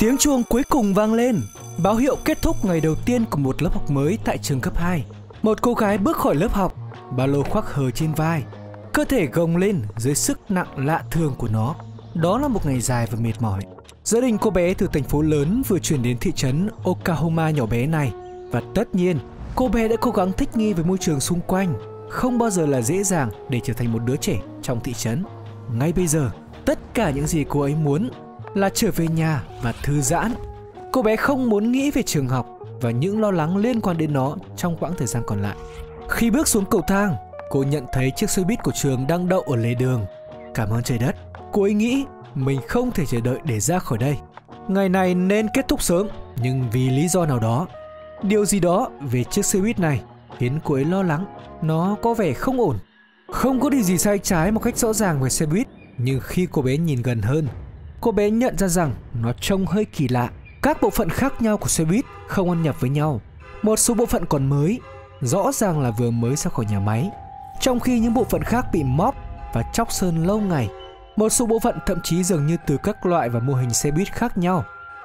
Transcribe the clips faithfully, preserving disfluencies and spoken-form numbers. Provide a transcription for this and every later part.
Tiếng chuông cuối cùng vang lên, báo hiệu kết thúc ngày đầu tiên của một lớp học mới tại trường cấp hai. Một cô gái bước khỏi lớp học, ba lô khoác hờ trên vai, cơ thể gồng lên dưới sức nặng lạ thường của nó. Đó là một ngày dài và mệt mỏi. Gia đình cô bé từ thành phố lớn vừa chuyển đến thị trấn Oklahoma nhỏ bé này, và tất nhiên cô bé đã cố gắng thích nghi với môi trường xung quanh. Không bao giờ là dễ dàng để trở thành một đứa trẻ trong thị trấn. Ngay bây giờ, tất cả những gì cô ấy muốn là trở về nhà và thư giãn. Cô bé không muốn nghĩ về trường học và những lo lắng liên quan đến nó trong quãng thời gian còn lại. Khi bước xuống cầu thang, cô nhận thấy chiếc xe buýt của trường đang đậu ở lề đường. Cảm ơn trời đất, cô ấy nghĩ mình không thể chờ đợi để ra khỏi đây. Ngày này nên kết thúc sớm, nhưng vì lý do nào đó, điều gì đó về chiếc xe buýt này khiến cô ấy lo lắng. Nó có vẻ không ổn. Không có điều gì sai trái một cách rõ ràng về xe buýt, nhưng khi cô bé nhìn gần hơn, cô bé nhận ra rằng nó trông hơi kỳ lạ. Các bộ phận khác nhau của xe buýt không ăn nhập với nhau. Một số bộ phận còn mới, rõ ràng là vừa mới ra khỏi nhà máy, trong khi những bộ phận khác bị móp và tróc sơn lâu ngày. Một số bộ phận thậm chí dường như từ các loại và mô hình xe buýt khác nhau.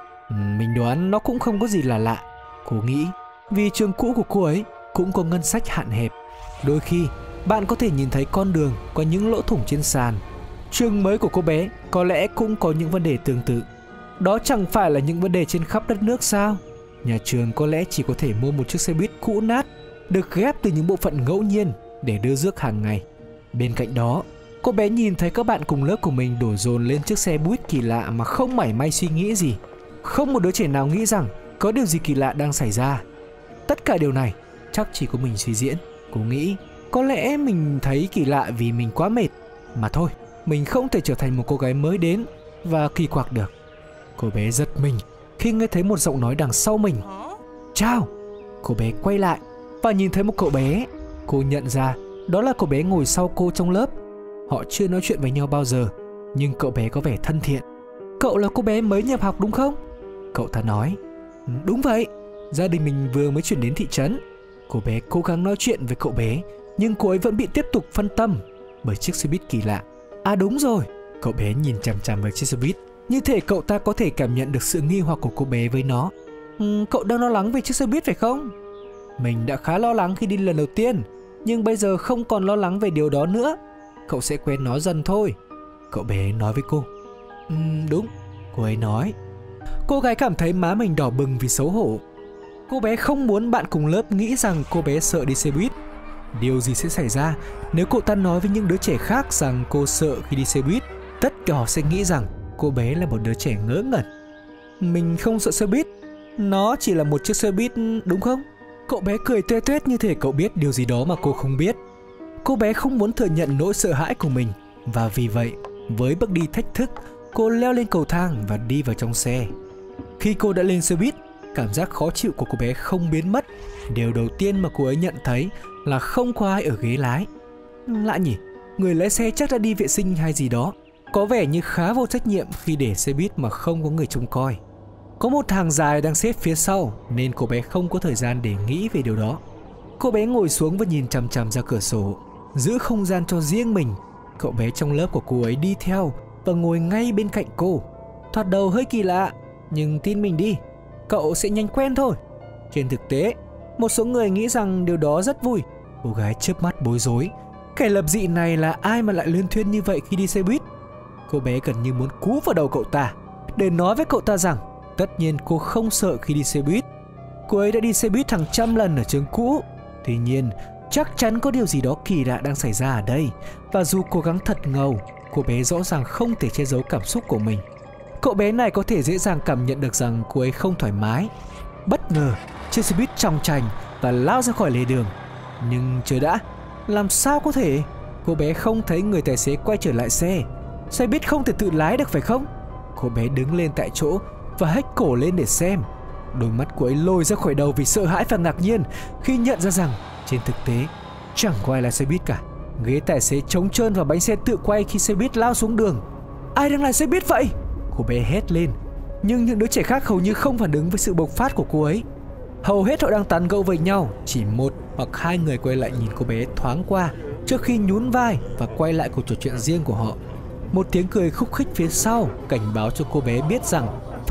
Mình đoán nó cũng không có gì là lạ, cô nghĩ, vì trường cũ của cô ấy cũng có ngân sách hạn hẹp. Đôi khi bạn có thể nhìn thấy con đường có những lỗ thủng trên sàn. Trường mới của cô bé có lẽ cũng có những vấn đề tương tự. Đó chẳng phải là những vấn đề trên khắp đất nước sao? Nhà trường có lẽ chỉ có thể mua một chiếc xe buýt cũ nát, được ghép từ những bộ phận ngẫu nhiên để đưa rước hàng ngày. Bên cạnh đó, cô bé nhìn thấy các bạn cùng lớp của mình đổ dồn lên chiếc xe buýt kỳ lạ mà không mảy may suy nghĩ gì. Không một đứa trẻ nào nghĩ rằng có điều gì kỳ lạ đang xảy ra. Tất cả điều này chắc chỉ có mình suy diễn. Cô nghĩ có lẽ mình thấy kỳ lạ vì mình quá mệt mà thôi. Mình không thể trở thành một cô gái mới đến và kỳ quặc được. Cô bé giật mình khi nghe thấy một giọng nói đằng sau mình. Chào! Cô bé quay lại và nhìn thấy một cậu bé. Cô nhận ra đó là cậu bé ngồi sau cô trong lớp. Họ chưa nói chuyện với nhau bao giờ, nhưng cậu bé có vẻ thân thiện. Cậu là cô bé mới nhập học đúng không? Cậu ta nói. Đúng vậy, gia đình mình vừa mới chuyển đến thị trấn. Cô bé cố gắng nói chuyện với cậu bé, nhưng cô ấy vẫn bị tiếp tục phân tâm bởi chiếc xe buýt kỳ lạ. À đúng rồi, cậu bé nhìn chằm chằm vào chiếc xe buýt, như thể cậu ta có thể cảm nhận được sự nghi hoặc của cô bé với nó. Ừ, cậu đang lo lắng về chiếc xe buýt phải không? Mình đã khá lo lắng khi đi lần đầu tiên, nhưng bây giờ không còn lo lắng về điều đó nữa. Cậu sẽ quen nó dần thôi, cậu bé nói với cô. Ừ, đúng, cô ấy nói. Cô gái cảm thấy má mình đỏ bừng vì xấu hổ. Cô bé không muốn bạn cùng lớp nghĩ rằng cô bé sợ đi xe buýt. Điều gì sẽ xảy ra nếu cậu ta nói với những đứa trẻ khác rằng cô sợ khi đi xe buýt? Tất cả họ sẽ nghĩ rằng cô bé là một đứa trẻ ngớ ngẩn. Mình không sợ xe buýt, nó chỉ là một chiếc xe buýt đúng không? Cậu bé cười tuét tuét như thể cậu biết điều gì đó mà cô không biết. Cô bé không muốn thừa nhận nỗi sợ hãi của mình, và vì vậy, với bước đi thách thức, cô leo lên cầu thang và đi vào trong xe. Khi cô đã lên xe buýt, cảm giác khó chịu của cô bé không biến mất. Điều đầu tiên mà cô ấy nhận thấy là không có ai ở ghế lái. Lạ nhỉ, người lái xe chắc đã đi vệ sinh hay gì đó. Có vẻ như khá vô trách nhiệm khi để xe buýt mà không có người trông coi. Có một hàng dài đang xếp phía sau nên cô bé không có thời gian để nghĩ về điều đó. Cô bé ngồi xuống và nhìn chằm chằm ra cửa sổ, giữ không gian cho riêng mình. Cậu bé trong lớp của cô ấy đi theo và ngồi ngay bên cạnh cô. Thoạt đầu hơi kỳ lạ, nhưng tin mình đi, cậu sẽ nhanh quen thôi. Trên thực tế, một số người nghĩ rằng điều đó rất vui. Cô gái chớp mắt bối rối. Kẻ lập dị này là ai mà lại luyên thuyên như vậy khi đi xe buýt? Cô bé gần như muốn cú vào đầu cậu ta để nói với cậu ta rằng tất nhiên cô không sợ khi đi xe buýt. Cô ấy đã đi xe buýt hàng trăm lần ở trường cũ. Tuy nhiên, chắc chắn có điều gì đó kỳ lạ đang xảy ra ở đây. Và dù cố gắng thật ngầu, cô bé rõ ràng không thể che giấu cảm xúc của mình. Cậu bé này có thể dễ dàng cảm nhận được rằng cô ấy không thoải mái. Bất ngờ, chiếc xe buýt chòng chành và lao ra khỏi lề đường. Nhưng chờ đã, làm sao có thể? Cô bé không thấy người tài xế quay trở lại xe. Xe buýt không thể tự lái được phải không? Cô bé đứng lên tại chỗ và hếch cổ lên để xem. Đôi mắt cô ấy lồi ra khỏi đầu vì sợ hãi và ngạc nhiên khi nhận ra rằng trên thực tế chẳng có ai lái xe buýt cả. Ghế tài xế trống trơn và bánh xe tự quay khi xe buýt lao xuống đường. Ai đang lái xe buýt vậy? Cô bé hét lên. Nhưng những đứa trẻ khác hầu như không phản ứng với sự bộc phát của cô ấy. Hầu hết họ đang tán gẫu với nhau. Chỉ một hoặc hai người quay lại nhìn cô bé thoáng qua trước khi nhún vai và quay lại cuộc trò chuyện riêng của họ. Một tiếng cười khúc khích phía sau cảnh báo cho cô bé biết rằng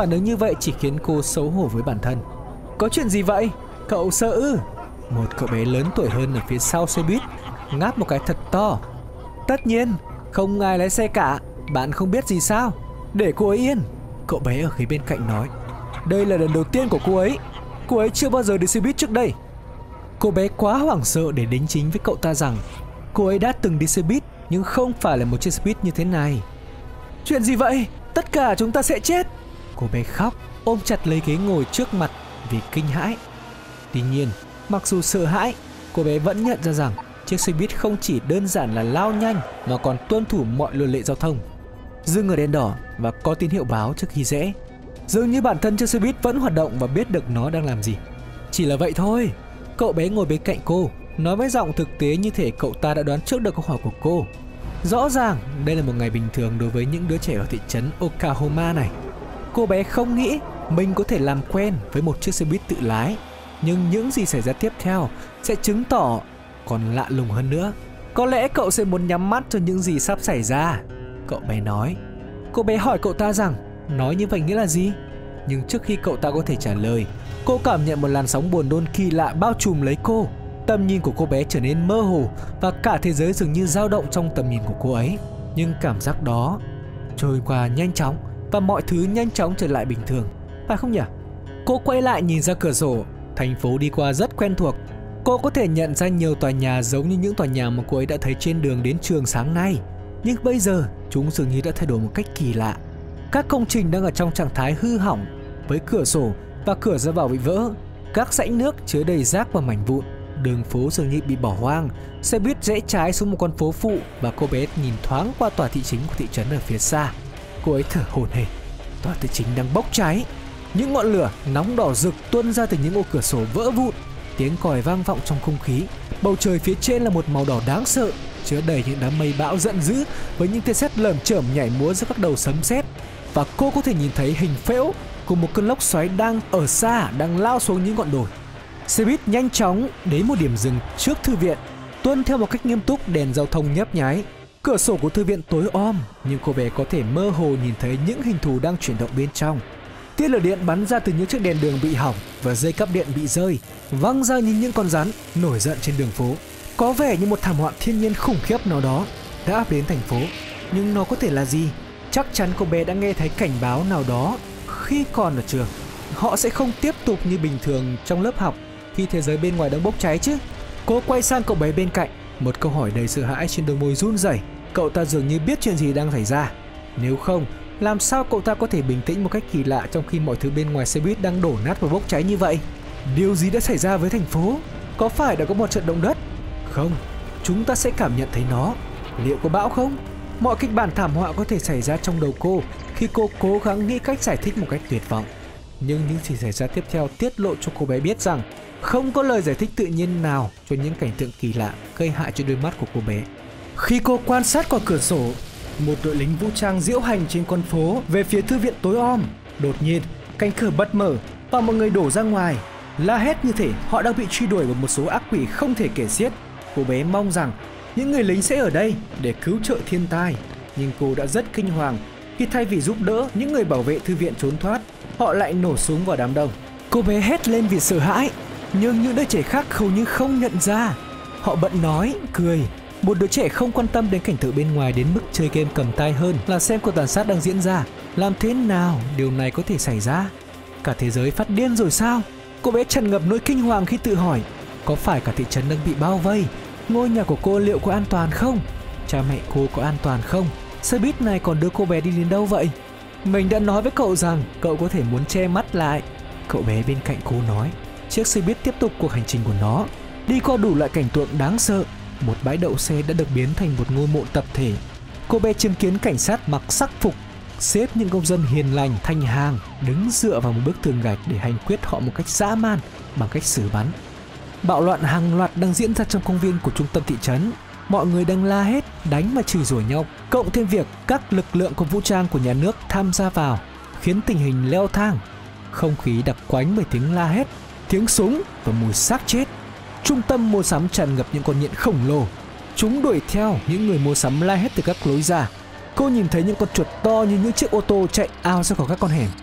Phản ứng như vậy chỉ khiến cô xấu hổ với bản thân. Có chuyện gì vậy? Cậu sợ ư? Một cậu bé lớn tuổi hơn ở phía sau xe buýt ngáp một cái thật to. Tất nhiên, không ai lái xe cả. Bạn không biết gì sao? Để cô ấy yên. Cậu bé ở phía bên cạnh nói. Đây là lần đầu tiên của cô ấy. Cô ấy chưa bao giờ đi xe buýt trước đây. Cô bé quá hoảng sợ để đính chính với cậu ta rằng cô ấy đã từng đi xe buýt, nhưng không phải là một chiếc xe buýt như thế này. Chuyện gì vậy? Tất cả chúng ta sẽ chết. Cô bé khóc, ôm chặt lấy ghế ngồi trước mặt vì kinh hãi. Tuy nhiên, mặc dù sợ hãi, cô bé vẫn nhận ra rằng chiếc xe buýt không chỉ đơn giản là lao nhanh mà còn tuân thủ mọi luật lệ giao thông. Dừng ở đèn đỏ và có tín hiệu báo trước khi rẽ. Dường như bản thân chiếc xe buýt vẫn hoạt động và biết được nó đang làm gì. Chỉ là vậy thôi. Cậu bé ngồi bên cạnh cô, nói với giọng thực tế như thể cậu ta đã đoán trước được câu hỏi của cô. Rõ ràng đây là một ngày bình thường đối với những đứa trẻ ở thị trấn Oklahoma này. Cô bé không nghĩ mình có thể làm quen với một chiếc xe buýt tự lái. Nhưng những gì xảy ra tiếp theo sẽ chứng tỏ còn lạ lùng hơn nữa. Có lẽ cậu sẽ muốn nhắm mắt cho những gì sắp xảy ra, cậu bé nói. Cô bé hỏi cậu ta rằng nói như vậy nghĩa là gì? Nhưng trước khi cậu ta có thể trả lời, cô cảm nhận một làn sóng buồn nôn kỳ lạ bao trùm lấy cô. Tầm nhìn của cô bé trở nên mơ hồ và cả thế giới dường như dao động trong tầm nhìn của cô ấy. Nhưng cảm giác đó trôi qua nhanh chóng và mọi thứ nhanh chóng trở lại bình thường, phải không nhỉ? Cô quay lại nhìn ra cửa sổ. Thành phố đi qua rất quen thuộc. Cô có thể nhận ra nhiều tòa nhà giống như những tòa nhà mà cô ấy đã thấy trên đường đến trường sáng nay. Nhưng bây giờ chúng dường như đã thay đổi một cách kỳ lạ. Các công trình đang ở trong trạng thái hư hỏng, với cửa sổ và cửa ra vào bị vỡ. Các rãnh nước chứa đầy rác và mảnh vụn. Đường phố dường như bị bỏ hoang. Xe buýt rẽ trái xuống một con phố phụ và cô bé nhìn thoáng qua tòa thị chính của thị trấn ở phía xa. Cô ấy thở hổn hển. Tòa thị chính đang bốc cháy. Những ngọn lửa nóng đỏ rực tuôn ra từ những ô cửa sổ vỡ vụn. Tiếng còi vang vọng trong không khí. Bầu trời phía trên là một màu đỏ đáng sợ, chứa đầy những đám mây bão giận dữ với những tia sét lởm chởm nhảy múa giữa các đầu sấm sét. Và cô có thể nhìn thấy hình phễu của một cơn lốc xoáy đang ở xa, đang lao xuống những ngọn đồi. Xe buýt nhanh chóng đến một điểm dừng trước thư viện, tuân theo một cách nghiêm túc, đèn giao thông nhấp nháy. Cửa sổ của thư viện tối om, nhưng cô bé có thể mơ hồ nhìn thấy những hình thù đang chuyển động bên trong. Tia lửa điện bắn ra từ những chiếc đèn đường bị hỏng và dây cáp điện bị rơi, văng ra như những con rắn nổi giận trên đường phố. Có vẻ như một thảm họa thiên nhiên khủng khiếp nào đó đã ập đến thành phố. Nhưng nó có thể là gì? Chắc chắn cô bé đã nghe thấy cảnh báo nào đó khi còn ở trường. Họ sẽ không tiếp tục như bình thường trong lớp học khi thế giới bên ngoài đang bốc cháy chứ. Cô quay sang cậu bé bên cạnh, một câu hỏi đầy sợ hãi trên đôi môi run rẩy. Cậu ta dường như biết chuyện gì đang xảy ra. Nếu không, làm sao cậu ta có thể bình tĩnh một cách kỳ lạ trong khi mọi thứ bên ngoài xe buýt đang đổ nát và bốc cháy như vậy? Điều gì đã xảy ra với thành phố? Có phải đã có một trận động đất? Không, chúng ta sẽ cảm nhận thấy nó. Liệu có bão không? Mọi kịch bản thảm họa có thể xảy ra trong đầu cô khi cô cố gắng nghĩ cách giải thích một cách tuyệt vọng. Nhưng những gì xảy ra tiếp theo tiết lộ cho cô bé biết rằng không có lời giải thích tự nhiên nào cho những cảnh tượng kỳ lạ gây hại cho đôi mắt của cô bé. Khi cô quan sát qua cửa sổ, một đội lính vũ trang diễu hành trên con phố về phía thư viện tối om. Đột nhiên, cánh cửa bật mở và mọi người đổ ra ngoài, la hét như thể họ đang bị truy đuổi bởi một số ác quỷ không thể kể xiết. Cô bé mong rằng những người lính sẽ ở đây để cứu trợ thiên tai, nhưng cô đã rất kinh hoàng khi thay vì giúp đỡ những người bảo vệ thư viện trốn thoát, họ lại nổ súng vào đám đông. Cô bé hét lên vì sợ hãi, nhưng những đứa trẻ khác hầu như không nhận ra. Họ bận nói, cười. Một đứa trẻ không quan tâm đến cảnh tượng bên ngoài đến mức chơi game cầm tay hơn là xem cuộc tàn sát đang diễn ra. Làm thế nào điều này có thể xảy ra? Cả thế giới phát điên rồi sao? Cô bé tràn ngập nỗi kinh hoàng khi tự hỏi, có phải cả thị trấn đang bị bao vây? Ngôi nhà của cô liệu có an toàn không? Cha mẹ cô có an toàn không? Xe buýt này còn đưa cô bé đi đến đâu vậy? Mình đã nói với cậu rằng cậu có thể muốn che mắt lại, cậu bé bên cạnh cô nói. Chiếc xe buýt tiếp tục cuộc hành trình của nó, đi qua đủ loại cảnh tượng đáng sợ. Một bãi đậu xe đã được biến thành một ngôi mộ tập thể. Cô bé chứng kiến cảnh sát mặc sắc phục xếp những công dân hiền lành thành hàng, đứng dựa vào một bức tường gạch để hành quyết họ một cách dã man bằng cách xử bắn. Bạo loạn hàng loạt đang diễn ra trong công viên của trung tâm thị trấn. Mọi người đang la hét, đánh và chửi rủa nhau, cộng thêm việc các lực lượng của vũ trang của nhà nước tham gia vào, khiến tình hình leo thang. Không khí đặc quánh bởi tiếng la hét, tiếng súng và mùi xác chết. Trung tâm mua sắm tràn ngập những con nhện khổng lồ. Chúng đuổi theo những người mua sắm la hét từ các lối ra. Cô nhìn thấy những con chuột to như những chiếc ô tô chạy ao ra khỏi các con hẻm.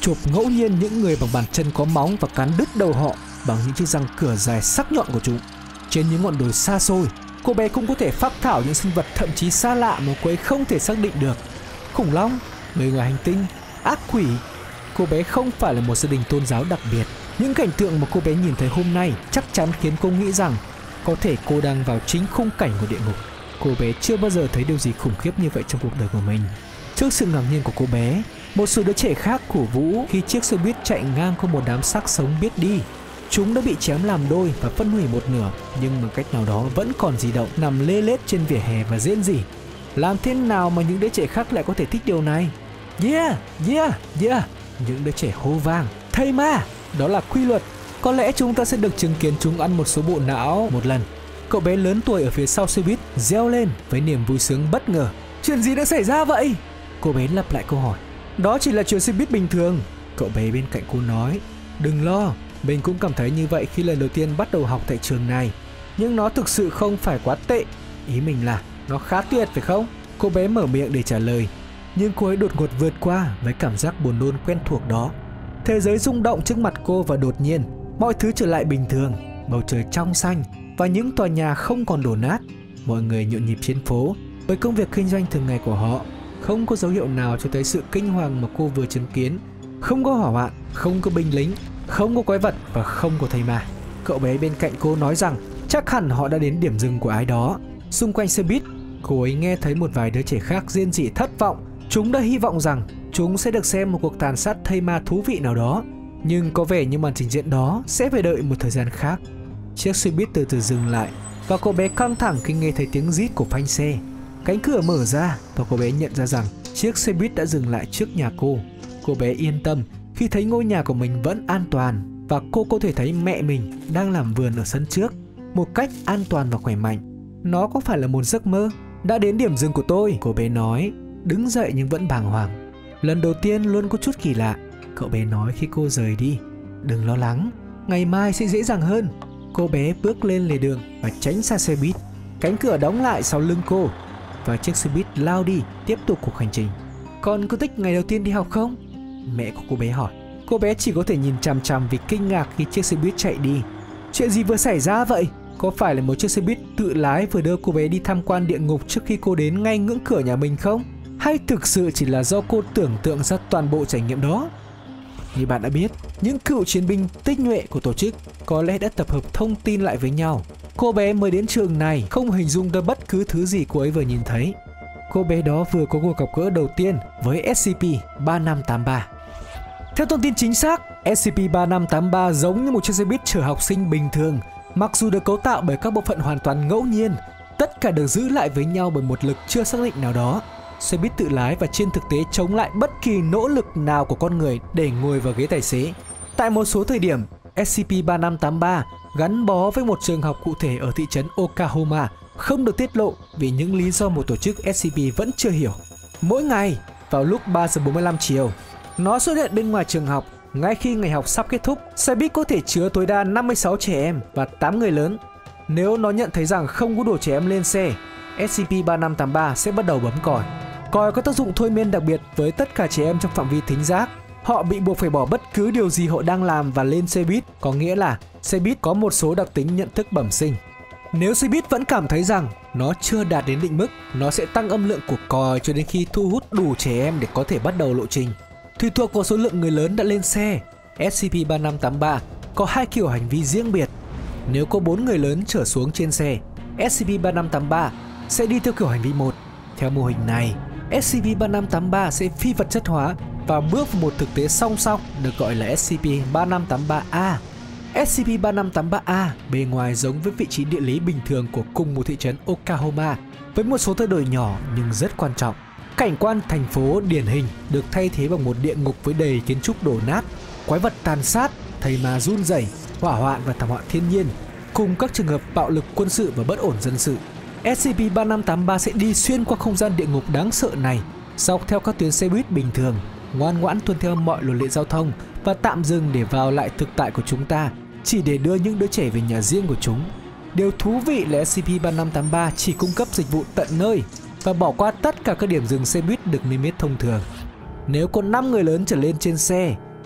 chộp ngẫu nhiên những người bằng bàn chân có móng và cắn đứt đầu họ bằng những chiếc răng cửa dài sắc nhọn của chúng. Trên những ngọn đồi xa xôi, cô bé cũng có thể phác thảo những sinh vật thậm chí xa lạ mà cô ấy không thể xác định được. Khủng long, người ngoài hành tinh, ác quỷ. Cô bé không phải là một gia đình tôn giáo đặc biệt. Những cảnh tượng mà cô bé nhìn thấy hôm nay chắc chắn khiến cô nghĩ rằng có thể cô đang vào chính khung cảnh của địa ngục. Cô bé chưa bao giờ thấy điều gì khủng khiếp như vậy trong cuộc đời của mình. Trước sự ngạc nhiên của cô bé, một số đứa trẻ khác cổ vũ khi chiếc xe buýt chạy ngang qua một đám xác sống biết đi. Chúng đã bị chém làm đôi và phân hủy một nửa, nhưng bằng cách nào đó vẫn còn di động, nằm lê lết trên vỉa hè và rên rỉ. Làm thế nào mà những đứa trẻ khác lại có thể thích điều này? Yeah, yeah, yeah. Những đứa trẻ hô vang. Thầy ma, đó là quy luật. Có lẽ chúng ta sẽ được chứng kiến chúng ăn một số bộ não một lần. Cậu bé lớn tuổi ở phía sau xe buýt reo lên với niềm vui sướng bất ngờ. Chuyện gì đã xảy ra vậy? Cô bé lặp lại câu hỏi. Đó chỉ là chuyến xe buýt bình thường. Cậu bé bên cạnh cô nói. Đừng lo, mình cũng cảm thấy như vậy khi lần đầu tiên bắt đầu học tại trường này. Nhưng nó thực sự không phải quá tệ. Ý mình là nó khá tuyệt phải không? Cô bé mở miệng để trả lời. Nhưng cô ấy đột ngột vượt qua với cảm giác buồn nôn quen thuộc đó. Thế giới rung động trước mặt cô và đột nhiên mọi thứ trở lại bình thường. Bầu trời trong xanh và những tòa nhà không còn đổ nát. Mọi người nhộn nhịp trên phố với công việc kinh doanh thường ngày của họ. Không có dấu hiệu nào cho thấy sự kinh hoàng mà cô vừa chứng kiến. Không có hỏa hoạn, không có binh lính, không có quái vật và không có thầy ma. Cậu bé bên cạnh cô nói rằng chắc hẳn họ đã đến điểm dừng của ai đó. Xung quanh xe buýt, cô ấy nghe thấy một vài đứa trẻ khác rên rỉ thất vọng. Chúng đã hy vọng rằng chúng sẽ được xem một cuộc tàn sát thây ma thú vị nào đó. Nhưng có vẻ như màn trình diễn đó sẽ phải đợi một thời gian khác. Chiếc xe buýt từ từ dừng lại và cô bé căng thẳng khi nghe thấy tiếng rít của phanh xe. Cánh cửa mở ra và cô bé nhận ra rằng chiếc xe buýt đã dừng lại trước nhà cô. Cô bé yên tâm khi thấy ngôi nhà của mình vẫn an toàn và cô có thể thấy mẹ mình đang làm vườn ở sân trước một cách an toàn và khỏe mạnh. Nó có phải là một giấc mơ? Đã đến điểm dừng của tôi, cô bé nói, đứng dậy nhưng vẫn bàng hoàng. Lần đầu tiên luôn có chút kỳ lạ, cậu bé nói khi cô rời đi. Đừng lo lắng, ngày mai sẽ dễ dàng hơn. Cô bé bước lên lề đường và tránh xa xe buýt. Cánh cửa đóng lại sau lưng cô và chiếc xe buýt lao đi tiếp tục cuộc hành trình. Con có thích ngày đầu tiên đi học không? Mẹ của cô bé hỏi. Cô bé chỉ có thể nhìn chằm chằm vì kinh ngạc khi chiếc xe buýt chạy đi. Chuyện gì vừa xảy ra vậy? Có phải là một chiếc xe buýt tự lái vừa đưa cô bé đi tham quan địa ngục trước khi cô đến ngay ngưỡng cửa nhà mình không? Hay thực sự chỉ là do cô tưởng tượng ra toàn bộ trải nghiệm đó? Như bạn đã biết, những cựu chiến binh tinh nhuệ của tổ chức có lẽ đã tập hợp thông tin lại với nhau. Cô bé mới đến trường này không hình dung ra bất cứ thứ gì cô ấy vừa nhìn thấy. Cô bé đó vừa có cuộc gặp gỡ đầu tiên với ét xê pê ba năm tám ba. Theo thông tin chính xác, ét xê pê ba năm tám ba giống như một chiếc xe buýt chở học sinh bình thường. Mặc dù được cấu tạo bởi các bộ phận hoàn toàn ngẫu nhiên, tất cả được giữ lại với nhau bởi một lực chưa xác định nào đó. Xe buýt tự lái và trên thực tế chống lại bất kỳ nỗ lực nào của con người để ngồi vào ghế tài xế. Tại một số thời điểm, ét xê pê ba năm tám ba gắn bó với một trường học cụ thể ở thị trấn Oklahoma không được tiết lộ vì những lý do một tổ chức ét xê pê vẫn chưa hiểu. Mỗi ngày, vào lúc ba giờ bốn mươi lăm chiều, nó xuất hiện bên ngoài trường học. Ngay khi ngày học sắp kết thúc, xe buýt có thể chứa tối đa năm mươi sáu trẻ em và tám người lớn. Nếu nó nhận thấy rằng không có đủ trẻ em lên xe, ét xê pê ba năm tám ba sẽ bắt đầu bấm còi. Còi có tác dụng thôi miên đặc biệt với tất cả trẻ em trong phạm vi thính giác. Họ bị buộc phải bỏ bất cứ điều gì họ đang làm và lên xe buýt, có nghĩa là xe buýt có một số đặc tính nhận thức bẩm sinh. Nếu xe buýt vẫn cảm thấy rằng nó chưa đạt đến định mức, nó sẽ tăng âm lượng của còi cho đến khi thu hút đủ trẻ em để có thể bắt đầu lộ trình. Tùy thuộc vào số lượng người lớn đã lên xe, ét xê pê ba năm tám ba có hai kiểu hành vi riêng biệt. Nếu có bốn người lớn trở xuống trên xe, ét xê pê ba năm tám ba sẽ đi theo kiểu hành vi một. Theo mô hình này, ét xê pê ba năm tám ba sẽ phi vật chất hóa và bước vào một thực tế song song được gọi là ét xê pê ba năm tám ba A. ét xê pê ba năm tám ba A bề ngoài giống với vị trí địa lý bình thường của cùng một thị trấn Oklahoma với một số thay đổi nhỏ nhưng rất quan trọng. Cảnh quan thành phố điển hình được thay thế bằng một địa ngục với đầy kiến trúc đổ nát, quái vật tàn sát, thây ma run rẩy, hỏa hoạn và thảm họa thiên nhiên, cùng các trường hợp bạo lực quân sự và bất ổn dân sự. ét xê pê ba năm tám ba sẽ đi xuyên qua không gian địa ngục đáng sợ này, dọc theo các tuyến xe buýt bình thường, ngoan ngoãn tuân theo mọi luật lệ giao thông và tạm dừng để vào lại thực tại của chúng ta, chỉ để đưa những đứa trẻ về nhà riêng của chúng. Điều thú vị là ét xê pê ba năm tám ba chỉ cung cấp dịch vụ tận nơi và bỏ qua tất cả các điểm dừng xe buýt được niêm yết thông thường. Nếu có năm người lớn trở lên trên xe,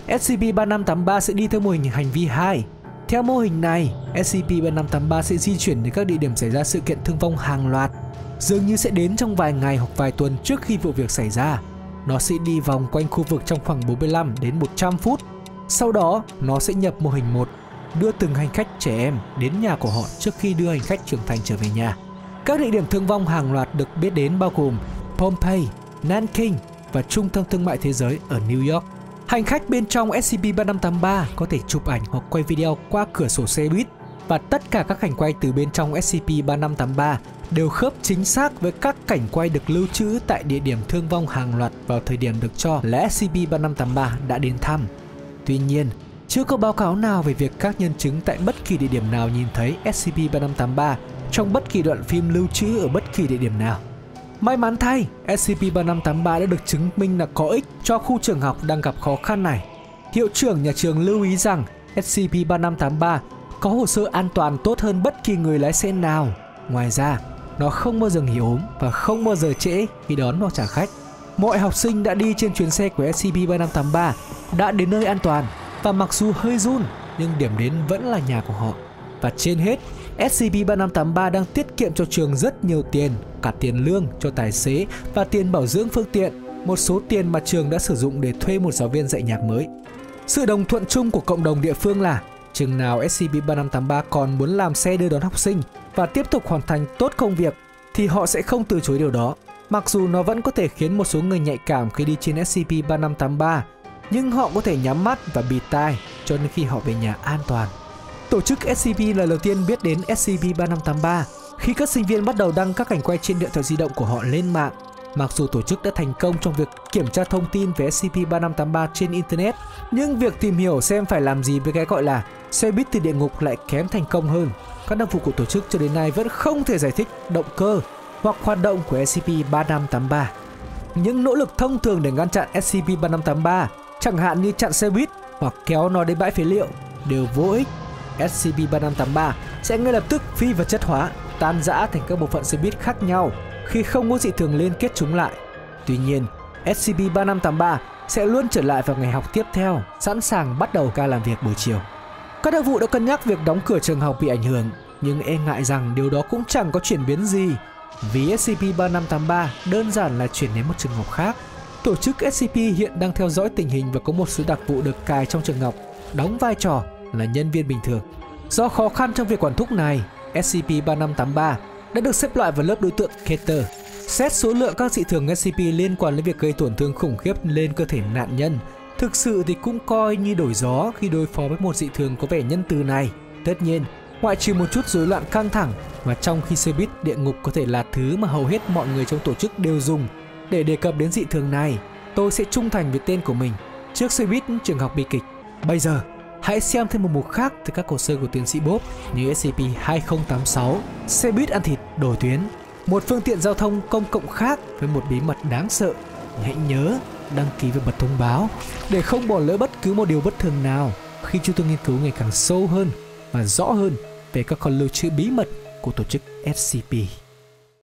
ét xê pê ba năm tám ba sẽ đi theo mô hình hành vi hai. Theo mô hình này, ét xê pê ba năm tám ba sẽ di chuyển đến các địa điểm xảy ra sự kiện thương vong hàng loạt, dường như sẽ đến trong vài ngày hoặc vài tuần trước khi vụ việc xảy ra. Nó sẽ đi vòng quanh khu vực trong khoảng bốn mươi lăm đến một trăm phút. Sau đó, nó sẽ nhập mô hình một, đưa từng hành khách trẻ em đến nhà của họ trước khi đưa hành khách trưởng thành trở về nhà. Các địa điểm thương vong hàng loạt được biết đến bao gồm Pompeii, Nanking và Trung tâm Thương mại Thế giới ở New York. Hành khách bên trong ét xê pê ba năm tám ba có thể chụp ảnh hoặc quay video qua cửa sổ xe buýt, và tất cả các cảnh quay từ bên trong ét xê pê ba năm tám ba đều khớp chính xác với các cảnh quay được lưu trữ tại địa điểm thương vong hàng loạt vào thời điểm được cho là ét xê pê ba năm tám ba đã đến thăm. Tuy nhiên, chưa có báo cáo nào về việc các nhân chứng tại bất kỳ địa điểm nào nhìn thấy ét xê pê ba năm tám ba trong bất kỳ đoạn phim lưu trữ ở bất kỳ địa điểm nào. May mắn thay, ét xê pê ba năm tám ba đã được chứng minh là có ích cho khu trường học đang gặp khó khăn này. Hiệu trưởng nhà trường lưu ý rằng ét xê pê ba năm tám ba có hồ sơ an toàn tốt hơn bất kỳ người lái xe nào. Ngoài ra, nó không bao giờ nghỉ ốm và không bao giờ trễ khi đón hoặc trả khách. Mọi học sinh đã đi trên chuyến xe của ét xê pê ba năm tám ba đã đến nơi an toàn, và mặc dù hơi run nhưng điểm đến vẫn là nhà của họ. Và trên hết, ét xê pê ba năm tám ba đang tiết kiệm cho trường rất nhiều tiền, cả tiền lương cho tài xế và tiền bảo dưỡng phương tiện, một số tiền mà trường đã sử dụng để thuê một giáo viên dạy nhạc mới. Sự đồng thuận chung của cộng đồng địa phương là chừng nào ét xê pê ba năm tám ba còn muốn làm xe đưa đón học sinh và tiếp tục hoàn thành tốt công việc thì họ sẽ không từ chối điều đó. Mặc dù nó vẫn có thể khiến một số người nhạy cảm khi đi trên ét xê pê ba năm tám ba, nhưng họ có thể nhắm mắt và bịt tai cho đến khi họ về nhà an toàn. Tổ chức ét xê pê lần đầu tiên biết đến ét xê pê ba năm tám ba khi các sinh viên bắt đầu đăng các cảnh quay trên điện thoại di động của họ lên mạng. Mặc dù tổ chức đã thành công trong việc kiểm tra thông tin về ét xê pê ba năm tám ba trên Internet, nhưng việc tìm hiểu xem phải làm gì với cái gọi là xe buýt từ địa ngục lại kém thành công hơn. Các đặc vụ của tổ chức cho đến nay vẫn không thể giải thích động cơ hoặc hoạt động của ét xê pê ba năm tám ba. Những nỗ lực thông thường để ngăn chặn ét xê pê ba năm tám ba, chẳng hạn như chặn xe buýt hoặc kéo nó đến bãi phế liệu, đều vô ích. ét xê pê ba năm tám ba sẽ ngay lập tức phi vật chất hóa, tan rã thành các bộ phận xe buýt khác nhau khi không có dị thường liên kết chúng lại. Tuy nhiên, ét xê pê ba năm tám ba sẽ luôn trở lại vào ngày học tiếp theo, sẵn sàng bắt đầu ca làm việc buổi chiều. Các đặc vụ đã cân nhắc việc đóng cửa trường học bị ảnh hưởng, nhưng e ngại rằng điều đó cũng chẳng có chuyển biến gì, vì ét xê pê ba năm tám ba đơn giản là chuyển đến một trường học khác. Tổ chức ét xê pê hiện đang theo dõi tình hình và có một số đặc vụ được cài trong trường học, đóng vai trò là nhân viên bình thường. Do khó khăn trong việc quản thúc này, ét xê pê ba năm tám ba đã được xếp loại vào lớp đối tượng Keter. Xét số lượng các dị thường ét xê pê liên quan đến việc gây tổn thương khủng khiếp lên cơ thể nạn nhân, thực sự thì cũng coi như đổi gió khi đối phó với một dị thường có vẻ nhân từ này. Tất nhiên, ngoại trừ một chút rối loạn căng thẳng, và trong khi xe buýt địa ngục có thể là thứ mà hầu hết mọi người trong tổ chức đều dùng để đề cập đến dị thường này, tôi sẽ trung thành với tên của mình trước xe buýt trường học bi kịch. Bây giờ, hãy xem thêm một mục khác từ các hồ sơ của tiến sĩ Bob như ét xê pê hai không tám sáu, xe buýt ăn thịt đổi tuyến, một phương tiện giao thông công cộng khác với một bí mật đáng sợ. Hãy nhớ đăng ký và bật thông báo để không bỏ lỡ bất cứ một điều bất thường nào khi chúng tôi nghiên cứu ngày càng sâu hơn và rõ hơn về các kho lưu trữ bí mật của tổ chức ét xê pê.